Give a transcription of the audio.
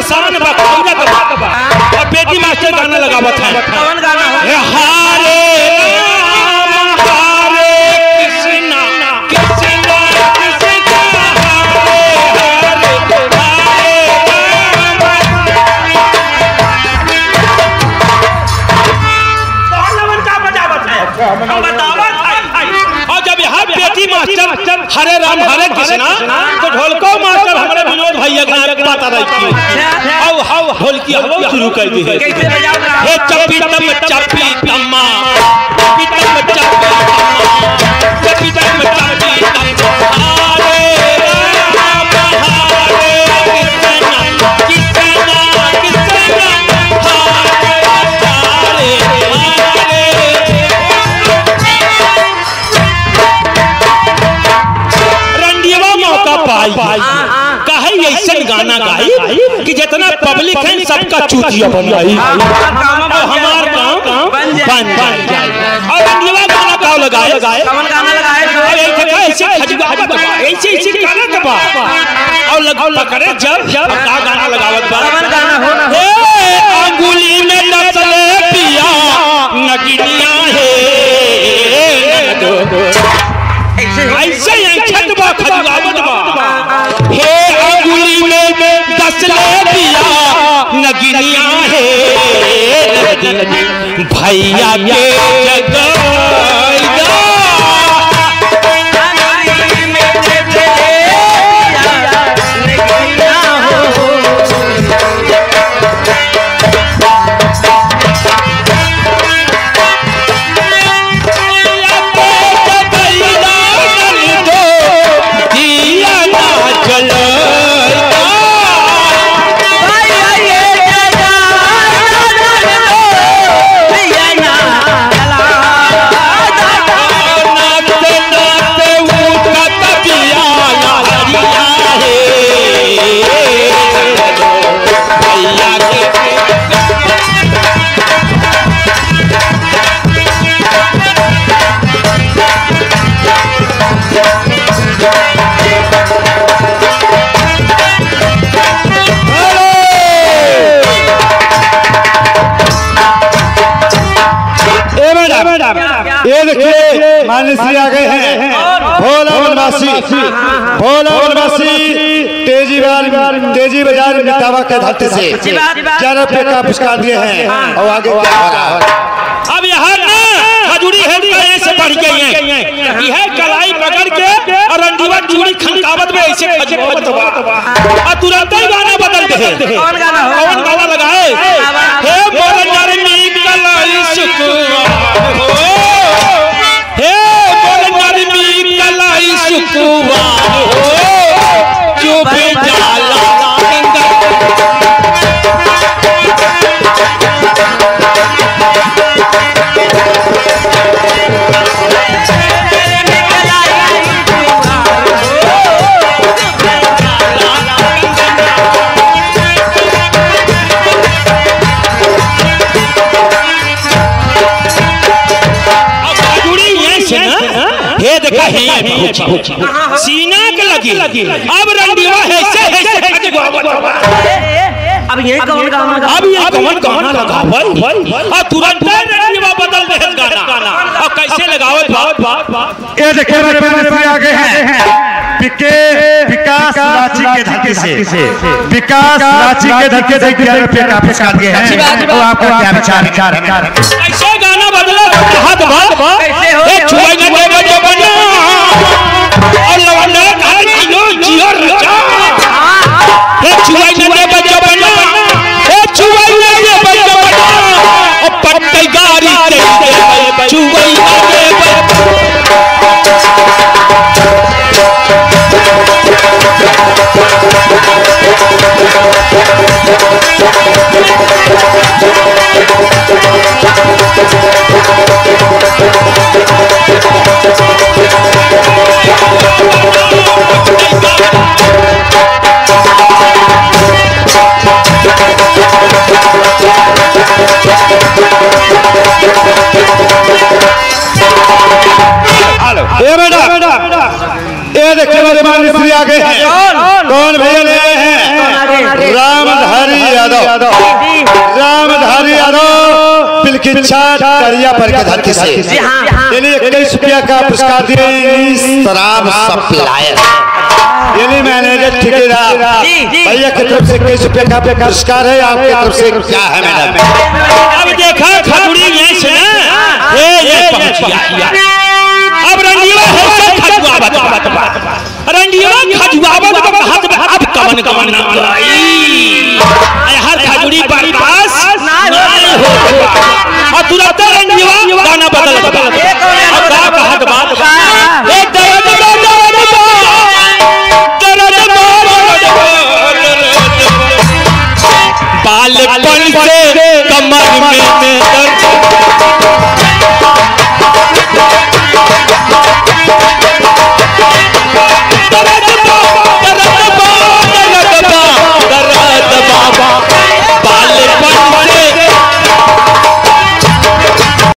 शान बा और बेटी मास्टर गाना लगावत है। कौन गाना हो? हारे हरे राम हरे कृष्णा तो ढोलको मास्टर हमारे विनोद भैया गाना गाता रही हाउ ढोलकी शुरू कर दी है। कैसे बजाओ? हे चप्पी तम चप्पी तम्मा चप्पी तम चप्पी तम्मा चप्पी तम चप्पी तम्मा हरे राम हरे कृष्णा कृष्णा कृष्णा हरे हरे कहे ऐसा गाना गाई कि जितना पब्लिक है सबका चूतिया बनाई हमार काम बन जाए। और रंगीला गाना गाओ लगाए कौन गाना लगाए? ऐसे ऐसे गाना दबा और लगाओ पकड़े जब का गाना लगावत बा। कौन गाना हो? हे अंगुली में लसले पिया नगिनिया है ऐसे छत बा खजुआवत बा। हे अंगुली में दसले पिया नगिनिया है भैया के जगैया ये देखिए माननीय श्री आ गए हैं भोला वनवासी तेजी बाजार मितावा के धरती से 4 रुपये का पुरस्कार दिए हैं। और आगे क्या होगा? अब यहाँ ना खजूरी है से बढ़ गई है यह कलाई पकड़ के और रंडीवा चूड़ी खनकावत में ऐसे खजूवत बा और तुरंत ही गाना बदल दे। कौन गाना हो? कौन गाना लगाए? हे बोलन यारे मी कलाई सुकुआ हो हे बोलन यारे मी कलाई सुकुआ हो चुप जाला सीना के लगी अब रंडीवा अब ये कौन गाना लगा और तुरंत रंडीवा बदल दे गाना और कैसे लगावत ये देखिए आगे हैं विकास रांची के धरती से विकास रांची के धरती से 11 रुपये का पुरस्कार दिए हैं। तो आपका क्या विचार है? कैसे गाना बदला हाथ कैसे हो और लवंडा खाली जियो जियो रचा हे चुवाई ने बच्चा बना हे चुवाई ने बच्चा बना और पट्टी गाड़ी दे चुवाई ने ये देखिए आ गए हैं कौन भैया ले हैं? रामधारी यादव, रामधारी यादव पिलकिच्छा करिया पर के धरती से इन्हें 21 रुपया का पुरस्कार दिए शराब सप्लायर, इन्हें मैनेजर ठेकेदार भैया की तरफ से 21 रुपया का पुरस्कार है। आपकी तरफ से क्या है मैडम? अब देखा खजुड़ी यहीं से ना ये पहुंच गया। अब रंगीला है खजुआवत रंगीला खजुआवत हाथ में अब कमन कमन हर खजुड़ी पर पास नहीं हो और तुरंत रंगीला गाना बदल अब हाथ बात बालपन से कमर में